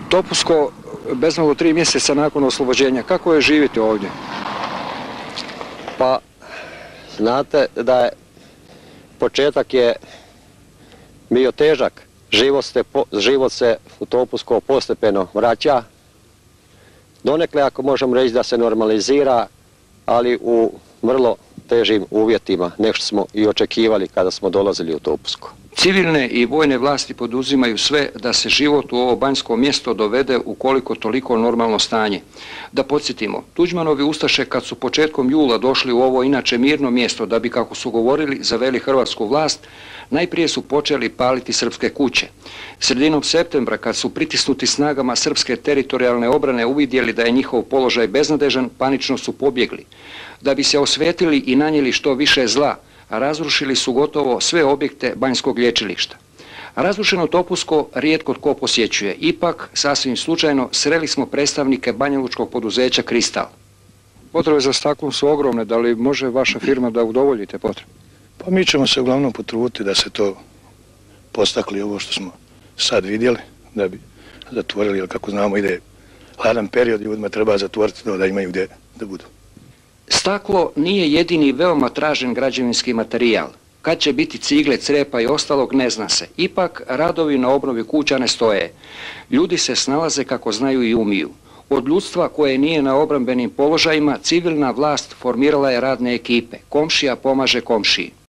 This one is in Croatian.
Topusko, bez malo 3 mjeseca nakon oslobođenja, kako je živjeti ovdje? Pa, znate da je početak je bio težak. Život se u Topusko postepeno vraća. Donekle, ako možemo reći da se normalizira, ali u vrlo težim uvjetima, nego što smo i očekivali kada smo dolazili u Topusko. Civilne i vojne vlasti poduzimaju sve da se život u ovo banjsko mjesto dovede u koliko toliko normalno stanje. Da podsjetimo, Tuđmanovi ustaše kad su početkom jula došli u ovo inače mirno mjesto da bi, kako su govorili, zaveli hrvatsku vlast, najprije su počeli paliti srpske kuće. Sredinom septembra, kad su pritisnuti snagama srpske teritorijalne obrane uvidjeli da je njihov položaj beznadežan, panično su pobjegli. Da bi se osvetili i nanijeli što više zla, razrušili su gotovo sve objekte banjskog lječilišta. Razrušeno Topusko rijetko tko posjećuje. Ipak, sasvim slučajno, sreli smo predstavnike banjalučkog poduzeća Kristal. Potrebe za staklom su ogromne. Da li može vaša firma da udovolji te potrebe? Pa mi ćemo se uglavnom potruditi da se to postakli, ovo što smo sad vidjeli, da bi zatvorili, jer kako znamo ide hladan period, ljudima treba zatvoriti to da imaju gdje da budu. Staklo nije jedini veoma tražen građevinski materijal. Kad će biti cigle, crepa i ostalog, ne zna se. Ipak, radovi na obnovi kuća ne stoje. Ljudi se snalaze kako znaju i umiju. Od ljudstva koje nije na obrambenim položajima, civilna vlast formirala je radne ekipe. Komšija pomaže komšiji.